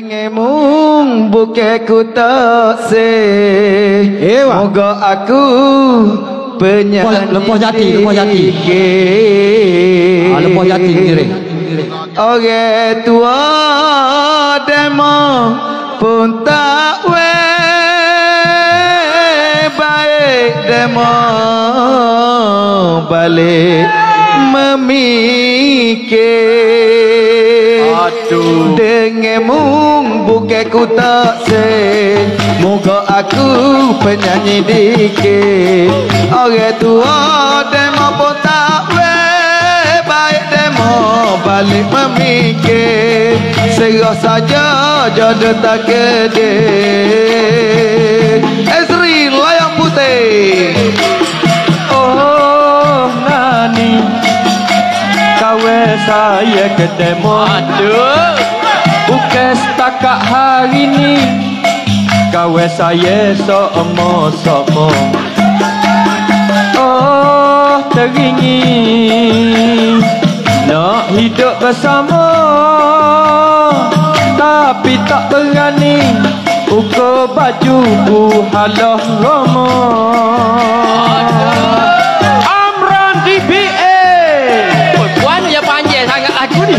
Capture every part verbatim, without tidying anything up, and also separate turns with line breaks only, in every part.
Dengemung bukan ku tak se. Moga aku penyanyi
lepas jati, lepas jati. Ah, lepas jati kira.
Orang tua demo pun tak we baik demo balik memikir. Aduh. Dengemung bukan ku tak se. Moga aku penyanyi dikit. Orang tua demo pun tak we baik demo balik memikir. Serah saja jodoh tak kede. Ezri layang putih.
Oh nani kawe saya ketemu. Aduh. Bukan setakat hari ni kawe saya sama-sama. Oh teringin nak hidup bersama, tapi tak berani ukur baju halah Roma. Amran D B A. Oh, puan dia panjang sangat lagu ni.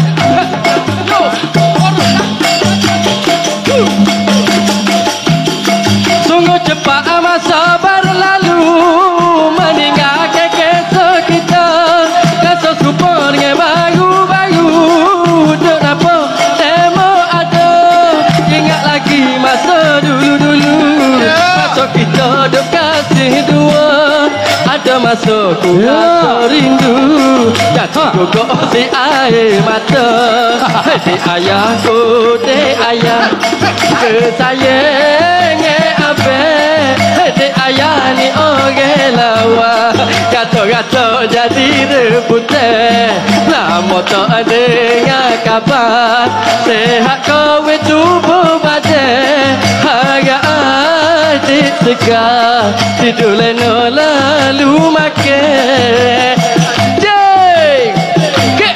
Sungguh cepat masa berlalu meninggalkan kisah kita. Kisah super dengan baru-baru. Duk apa demo ada. Ingat lagi masa dulu-dulu. Masa kita duk kasih dua. Ada masa ku rasa rindu. Jatuh gugur si air mata. Di ayahku, di ayah kesayang apa. Di ayah ni orang lawa. Kata-kata jadi rebutan. Lama tak dengar kabar. Sehat kau tubuh badan. Harga adik segar. Tidur leno lalu makan. Jeng Ke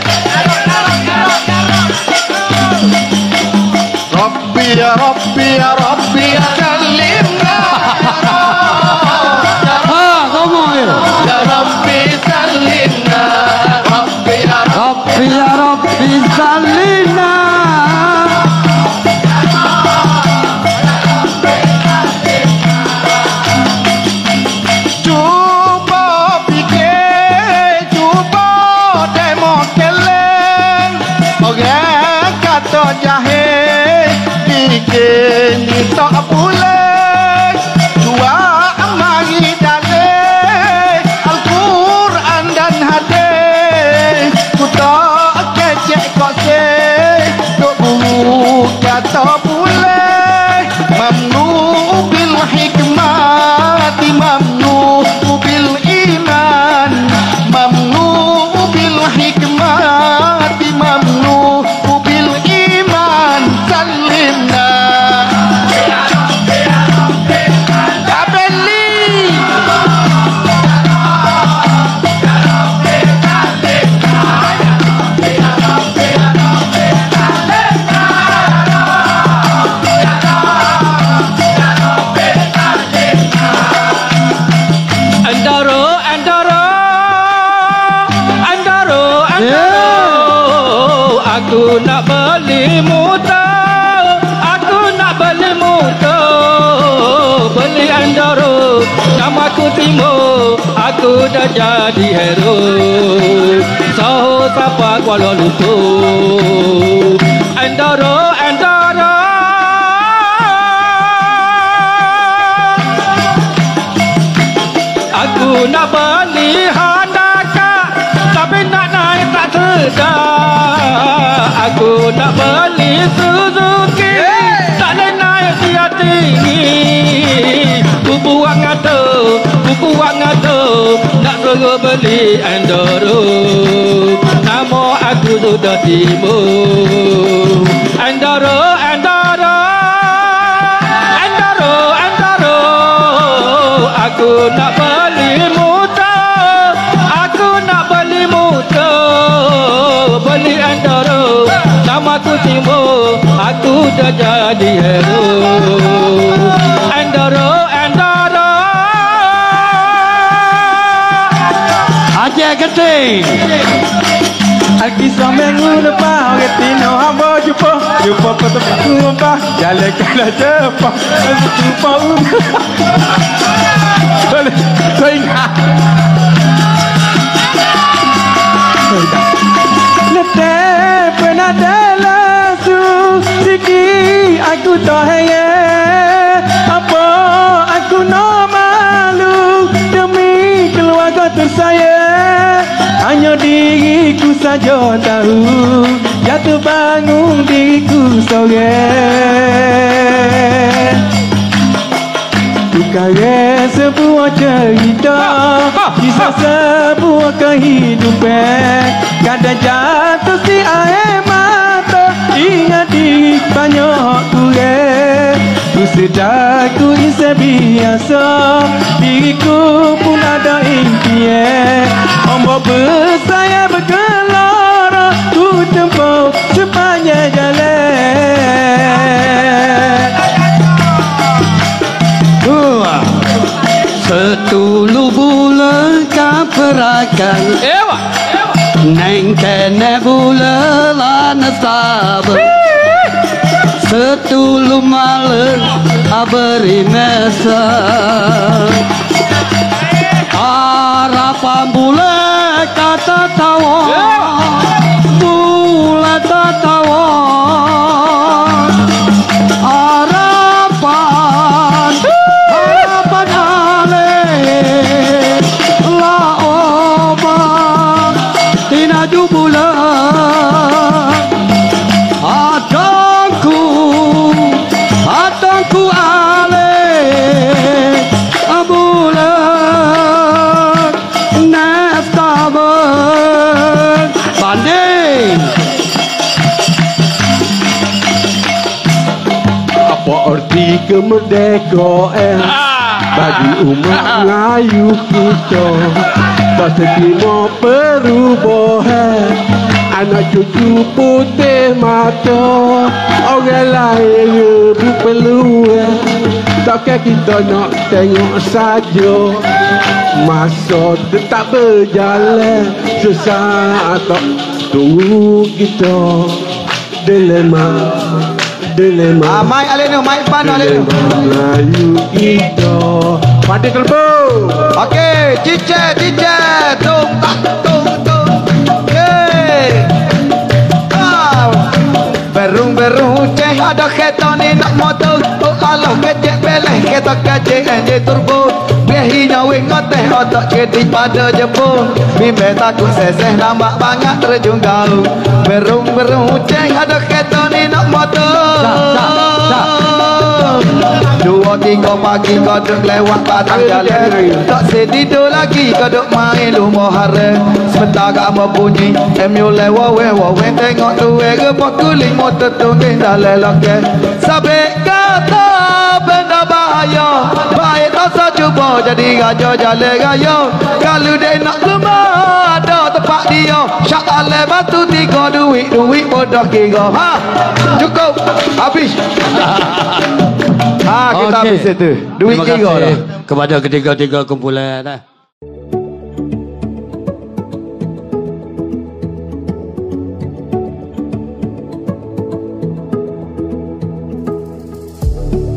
Rabbi ya Rabbi ya Rabbi ya Salimna.
Ha, ngomong ya.
Ya Rabbi Salimna. Rabbi ya
Rabbi ya Rabbi salina.
Cuba fikir, cuba demo keleng. Orang kata jahil bikin ni tak boleh. Dua mari dalil Al-Quran dan hadis. Ku tak kecek kok se. Duk buruk kata boleh. Mamnu bil hikmati mamnu bil iman. Mamnu bil hikmati mamnu bil iman. Salimna. Kabeli.
Andaro, Andaro, Andaro, Andaro. Aku nak beli motor, aku nak beli motor. Beli Andaro, nama aku Timo, aku dah jadi hero. Sahu sapa Kuala Lumpur. Andaro, Andaro. Aku nak beli Honda Kak, tapi nak naik tak sedar. Aku nak beli Suzuki, tak boleh naik dia tinggi. Ku buang ngata, ku buang ngata, nak suruh beli Andaro. Nama aku sudah timbul. Andaro, Andaro, Andaro, Andaro. Aku nak beli motor, aku nak beli motor. Beli Andaro, nama aku Timo, aku terjadi hero. Endoro, endoro.
Aceh Keting.
Aki sameng lepas Retino hamba jumpa Jumpa ketemu jumpa Jalan kalah cepat Jumpa Kau ingat Letih pernah dalam Siki aku tak hanya Apa aku nak malu Demi keluarga tersayang hanya diriku saja tahu jatuh bangun diriku sore. Tukar sebuah cerita kisah sebuah kehidupan kadang jatuh si air mata ingat di banyak kurang ku sedar ku insan biasa diriku pun ada impian Ombak bersaya bergelora ku tempuh sepanjang jalan.
Dua. Setulu bulan kaperakan.
Ewa,
Neng kene bulan lana sabar. Setulu malam aberi mesa. Harapan bulan kata tawa bulan tawa harapan harapan ale la obat tinaju bulan adangku adangku ale bulan nestaban banding.
Apa arti kemerdekaan bagi umat Melayu kita? Bahasa Timur perubahan, anak cucu putih mata, orang lain lebih peluang. Takkan kita nak tengok saja masa tetap berjalan sesaat tak tunggu kita dilema dilema.
Ah, mic alenu, mic pan alenu.
Melayu kita pada telepon.
Okey, cice, cice, tung, tak, tung, tung. Okey. Ah, berung berung ceh ada kereta ni nak motor. Oh Allah kecek beleh kereta kecek enje turbo. Behinya wing ngoteh otak kedik pada jepun. Bimbe takut seseh nampak banyak terjun gaul. Berung berung ceh ada kereta ni nak motor. Dua tiga pagi kau duk lewat batang jalan. Tak sedido lagi kau duk main lumah hara. Sebentar kau mau bunyi M U lewat wewa wen tengok tu ege pokuling motor tunggu dalam loket. Sampai kata benda bahaya baik tak usah cuba jadi raja jalan raya. Kalau dia nak lemah ada tempat dia. Syak alai batu tiga duit duit bodoh kira. Ha cukup habis. Ha kita
Okey.
habis itu. Duit
Terima
kira
kasih
dah.
kepada ketiga-tiga kumpulan. eh.